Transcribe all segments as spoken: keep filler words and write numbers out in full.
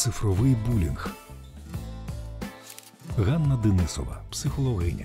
Цифровий булінг. Ганна Денисова, психологиня.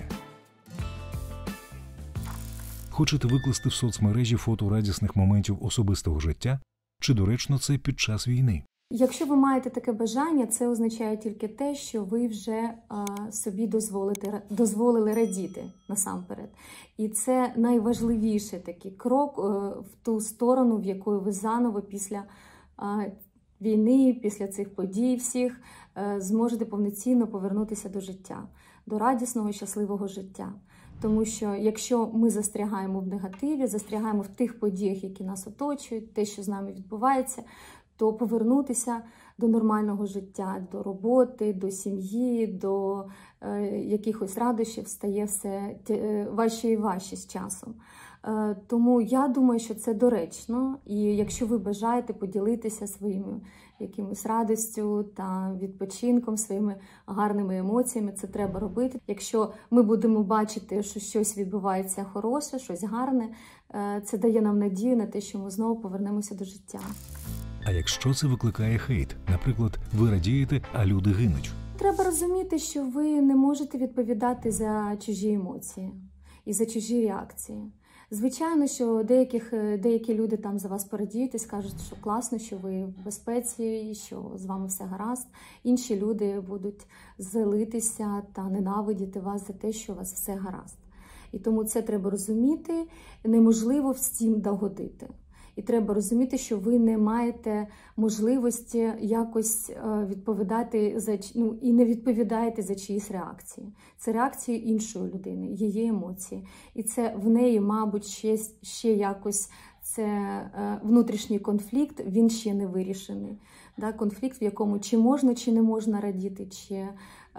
Хочете викласти в соцмережі фото радісних моментів особистого життя? Чи доречно це під час війни? Якщо ви маєте таке бажання, це означає тільки те, що ви вже а, собі дозволите, дозволили радіти насамперед. І це найважливіший такий крок а, в ту сторону, в яку ви заново після а, війни, після цих подій всіх а, зможете повноцінно повернутися до життя, до радісного, щасливого життя. Тому що якщо ми застрягаємо в негативі, застрягаємо в тих подіях, які нас оточують, те, що з нами відбувається, то повернутися до нормального життя, до роботи, до сім'ї, до е, якихось радощів стає все е, важче і важче з часом. Е, тому я думаю, що це доречно, і якщо ви бажаєте поділитися своїми якимось радістю та відпочинком, своїми гарними емоціями, це треба робити. Якщо ми будемо бачити, що щось відбувається хороше, щось гарне, е, це дає нам надію на те, що ми знову повернемося до життя. А якщо це викликає хейт? Наприклад, ви радієте, а люди гинуть? Треба розуміти, що ви не можете відповідати за чужі емоції і за чужі реакції. Звичайно, що деяких, деякі люди там за вас порадіють і скажуть, що класно, що ви в безпеці, що з вами все гаразд. Інші люди будуть злитися та ненавидіти вас за те, що у вас все гаразд. І тому це треба розуміти, неможливо всім догодити. І треба розуміти, що ви не маєте можливості якось відповідати за, ну, і не відповідаєте за чиїсь реакції. Це реакції іншої людини, її емоції. І це в неї, мабуть, ще, ще якось це внутрішній конфлікт, він ще не вирішений. Да? Конфлікт, в якому чи можна, чи не можна радіти, чи е,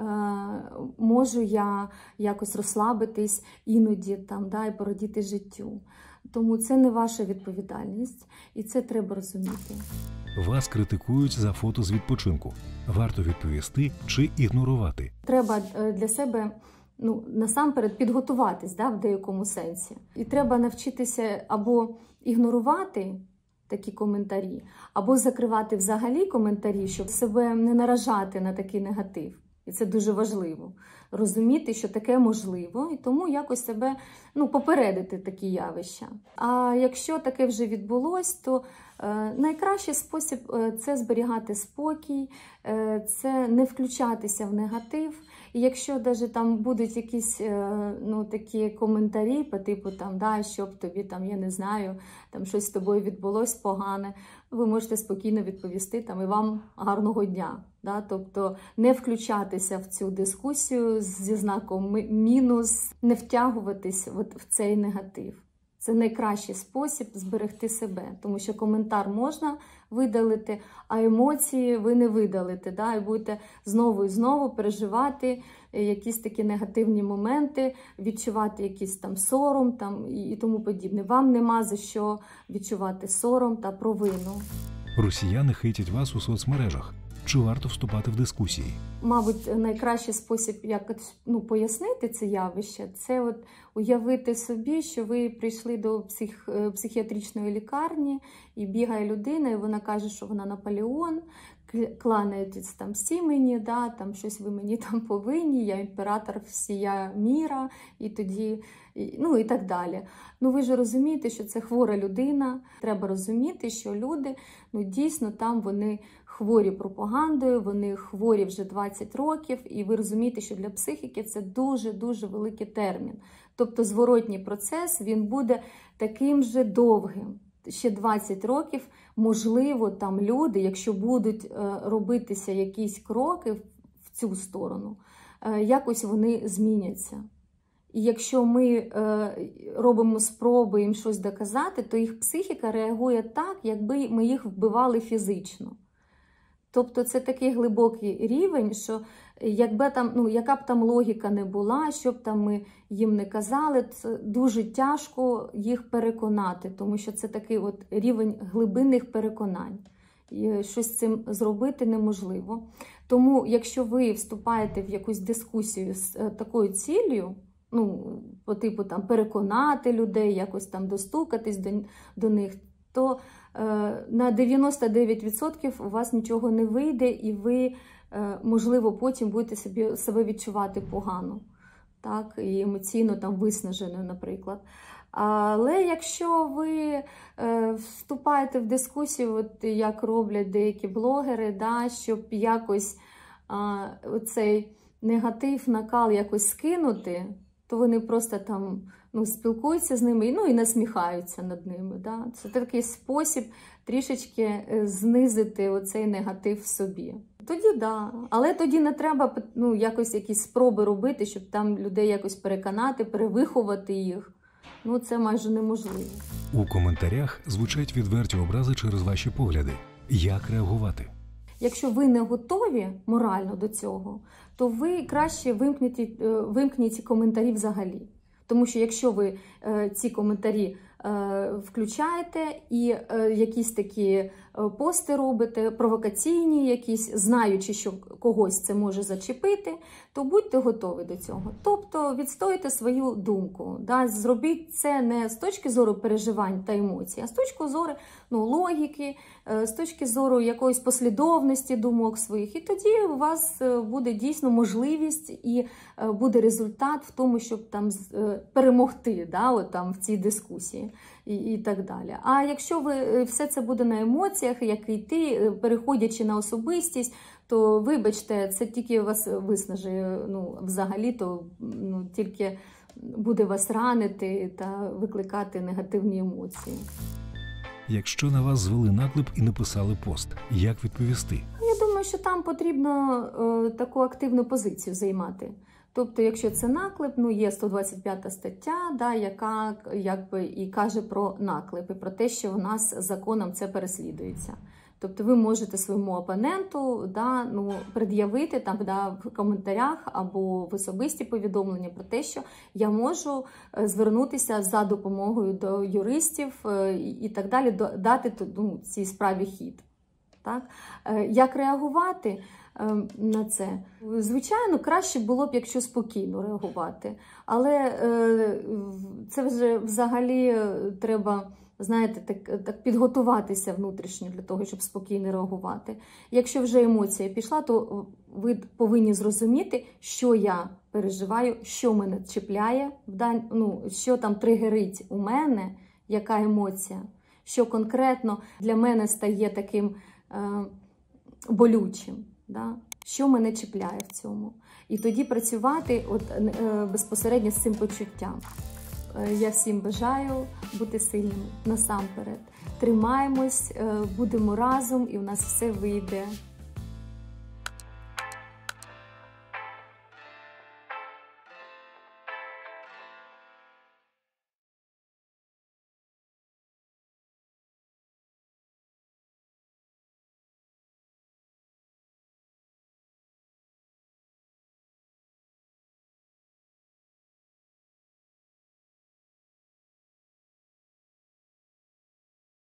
можу я якось розслабитись іноді там, да, і порадіти життю. Тому це не ваша відповідальність, і це треба розуміти. Вас критикують за фото з відпочинку. Варто відповісти чи ігнорувати? Треба для себе, ну, насамперед підготуватись, да, в деякому сенсі. І треба навчитися або ігнорувати такі коментарі, або закривати взагалі коментарі, щоб себе не наражати на такий негатив. І це дуже важливо. Розуміти, що таке можливо, і тому якось себе, ну, попередити такі явища. А якщо таке вже відбулось, то е, найкращий спосіб е, – це зберігати спокій, е, це не включатися в негатив. І якщо навіть там будуть якісь е, ну, такі коментарі по типу, там, да, щоб тобі, там, я не знаю, там щось з тобою відбулось погане, ви можете спокійно відповісти там, і вам гарного дня. Да? Тобто не включатися в цю дискусію зі знаком мінус, не втягуватись от в цей негатив. Це найкращий спосіб зберегти себе, тому що коментар можна видалити, а емоції ви не видалите. Да? І будете знову і знову переживати якісь такі негативні моменти, відчувати якийсь там сором там, і тому подібне. Вам нема за що відчувати сором та провину. Росіяни хейтять вас у соцмережах. Чи варто вступати в дискусії? Мабуть, найкращий спосіб якось, ну, пояснити це явище – це от уявити собі, що ви прийшли до псих, психіатричної лікарні, і бігає людина, і вона каже, що вона Наполеон, кланяєтесь там всі мені, да, там щось ви мені там повинні, я імператор всія міра, і тоді, і, ну і так далі. Ну ви ж розумієте, що це хвора людина, треба розуміти, що люди, ну дійсно там вони хворі пропагандою, вони хворі вже двадцять років, і ви розумієте, що для психіки це дуже-дуже великий термін. Тобто зворотній процес, він буде таким же довгим. Ще двадцять років, можливо, там люди, якщо будуть е, робитися якісь кроки в цю сторону, е, якось вони зміняться. І якщо ми е, робимо спроби їм щось доказати, то їх психіка реагує так, якби ми їх вбивали фізично. Тобто це такий глибокий рівень, що якби там, ну, яка б там логіка не була, що б там ми їм не казали, це дуже тяжко їх переконати, тому що це такий от рівень глибинних переконань. І щось з цим зробити неможливо. Тому якщо ви вступаєте в якусь дискусію з такою ціллю, ну, по типу там переконати людей, якось там достукатись до, до них, то на дев'яносто дев'ять відсотків у вас нічого не вийде, і ви, можливо, потім будете собі, себе відчувати погано, так, і емоційно там виснаженою, наприклад. Але якщо ви вступаєте в дискусію, от як роблять деякі блогери, да, щоб якось оцей негатив, накал якось скинути, то вони просто там, ну, спілкуються з ними, ну, і насміхаються над ними. Да? Це такий спосіб трішечки знизити оцей негатив в собі. Тоді да, але тоді не треба, ну, якось якісь спроби робити, щоб там людей якось переконати, перевиховати їх. Ну, це майже неможливо. У коментарях звучать відверті образи через ваші погляди. Як реагувати? Якщо ви не готові морально до цього, то ви краще вимкніть, вимкніть ці коментарі взагалі. Тому що якщо ви е, ці коментарі е, включаєте і е, якісь такі е, пости робите, провокаційні якісь, знаючи, що когось це може зачепити, то будьте готові до цього. Тобто відстоїте свою думку. Да? Зробіть це не з точки зору переживань та емоцій, а з точки зору, ну, логіки, е, з точки зору якоїсь послідовності думок своїх. І тоді у вас буде дійсно можливість і е, буде результат в тому, щоб там е, перемогти, да, от там в цій дискусії і, і так далі. А якщо ви все це буде на емоціях, як йти, переходячи на особистість, то, вибачте, це тільки вас виснажує, ну, взагалі, то, ну, тільки буде вас ранити та викликати негативні емоції. Якщо на вас звели наклеп і написали пост, як відповісти? Я думаю, що там потрібно е, таку активну позицію займати. Тобто, якщо це наклеп, ну, є сто двадцять п'ята стаття, да, яка якби і каже про наклеп, і про те, що у нас законом це переслідується. Тобто ви можете своєму опоненту, да, ну, пред'явити там, да, в коментарях або в особисті повідомлення про те, що я можу звернутися за допомогою до юристів і так далі, дати, ну, цій справі хід. Так? Як реагувати на це? Звичайно, краще було б, якщо спокійно реагувати. Але це вже взагалі треба, знаєте, так, так підготуватися внутрішньо для того, щоб спокійно реагувати. Якщо вже емоція пішла, то ви повинні зрозуміти, що я переживаю, що мене чіпляє, ну, що там тригерить у мене, яка емоція, що конкретно для мене стає таким е, болючим, да? Що мене чіпляє в цьому. І тоді працювати от, е, безпосередньо з цим почуттям. Я всім бажаю бути сильними насамперед. Тримаємось, будемо разом і у нас все вийде.